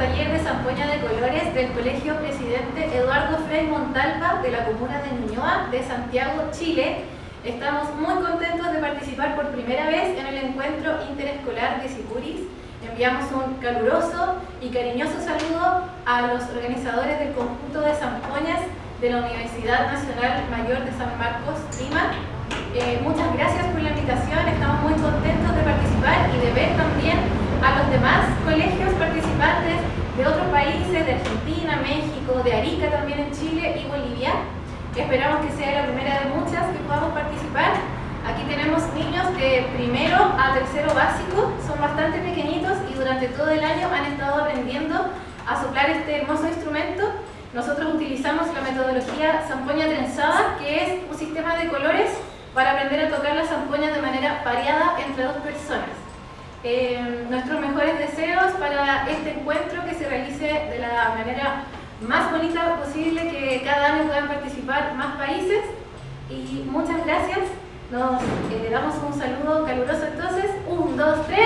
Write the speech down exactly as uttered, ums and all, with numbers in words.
taller de zampoña de colores del Colegio Presidente Eduardo Frei Montalva de la comuna de Ñuñoa, de Santiago, Chile. Estamos muy contentos de participar por primera vez en el encuentro interescolar de Sicuris. Enviamos un caluroso y cariñoso saludo a los organizadores del conjunto de zampoñas de la Universidad Nacional Mayor de San Marcos, Lima. Eh, muchas gracias por la invitación, estamos muy contentos de participar y de ver también a los demás colegios participantes de otros países, de Argentina, México, de Arica también en Chile y Bolivia. Esperamos que sea la primera de muchas que podamos participar. Aquí tenemos niños de primero a tercero básico, son bastante pequeñitos y durante todo el año han estado aprendiendo a soplar este hermoso instrumento. Nosotros utilizamos la metodología zampoña trenzada, que es un sistema de colores para aprender a tocar la zampoña de manera variada entre dos personas. Eh, nuestros mejores deseos para este encuentro, que se realice de la manera más bonita posible, que cada año puedan participar más países. Y muchas gracias. Nos eh, damos un saludo caluroso entonces. Un, dos, tres.